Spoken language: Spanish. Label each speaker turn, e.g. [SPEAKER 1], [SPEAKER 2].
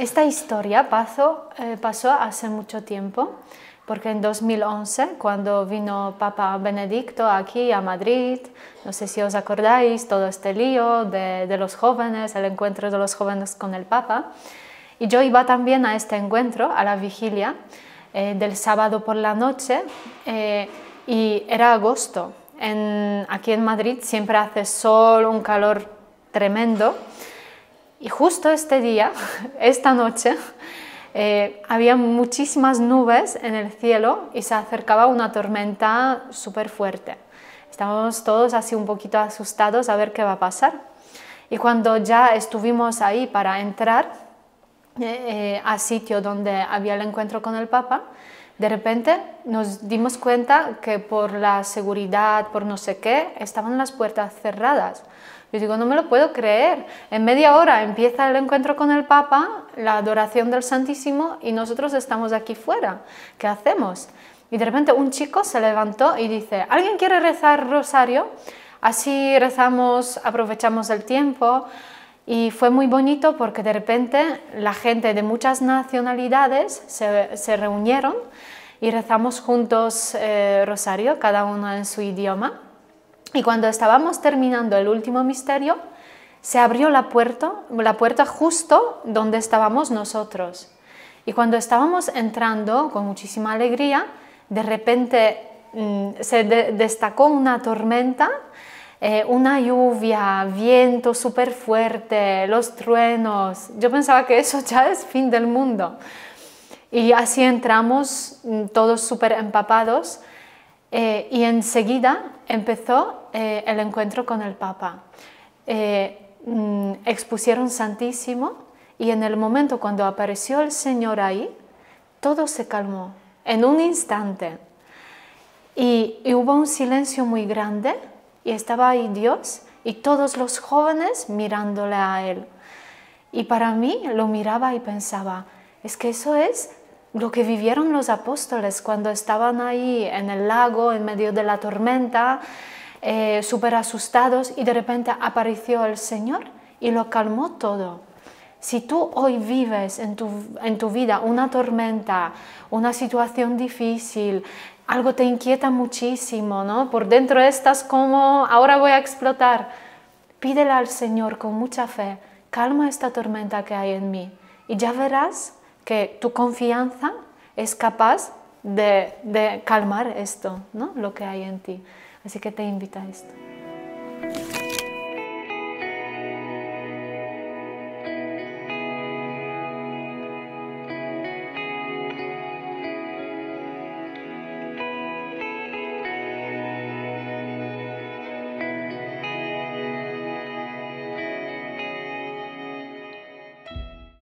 [SPEAKER 1] Esta historia pasó hace mucho tiempo, porque en 2011, cuando vino Papa Benedicto aquí a Madrid, no sé si os acordáis, todo este lío de los jóvenes, el encuentro de los jóvenes con el Papa, y yo iba también a este encuentro, a la vigilia del sábado por la noche, y era agosto. Aquí en Madrid siempre hace sol, un calor tremendo, y justo este día, esta noche, había muchísimas nubes en el cielo y se acercaba una tormenta súper fuerte. Estábamos todos así un poquito asustados a ver qué va a pasar. Y cuando ya estuvimos ahí para entrar al sitio donde había el encuentro con el Papa, de repente nos dimos cuenta que por la seguridad, por no sé qué, estaban las puertas cerradas. Yo digo, no me lo puedo creer, en media hora empieza el encuentro con el Papa, la adoración del Santísimo y nosotros estamos aquí fuera, ¿qué hacemos? Y de repente un chico se levantó y dice, ¿alguien quiere rezar rosario? Así rezamos, aprovechamos el tiempo y fue muy bonito porque de repente la gente de muchas nacionalidades se reunieron y rezamos juntos rosario, cada uno en su idioma. Y cuando estábamos terminando el último misterio, se abrió la puerta justo donde estábamos nosotros. Y cuando estábamos entrando con muchísima alegría, de repente se destacó una tormenta, una lluvia, viento súper fuerte, los truenos. Yo pensaba que eso ya es fin del mundo. Y así entramos todos súper empapados. Y enseguida empezó el encuentro con el Papa. Expusieron Santísimo y en el momento cuando apareció el Señor ahí, todo se calmó en un instante. Y hubo un silencio muy grande y estaba ahí Dios y todos los jóvenes mirándole a Él. Y para mí lo miraba y pensaba, es que eso es lo que vivieron los apóstoles cuando estaban ahí en el lago, en medio de la tormenta, súper asustados, y de repente apareció el Señor y lo calmó todo. Si tú hoy vives en tu vida una tormenta, una situación difícil, algo te inquieta muchísimo, ¿no? Por dentro estás como, ahora voy a explotar. Pídele al Señor con mucha fe, calma esta tormenta que hay en mí, y ya verás que tu confianza es capaz de calmar esto, ¿no? Lo que hay en ti. Así que te invito a esto.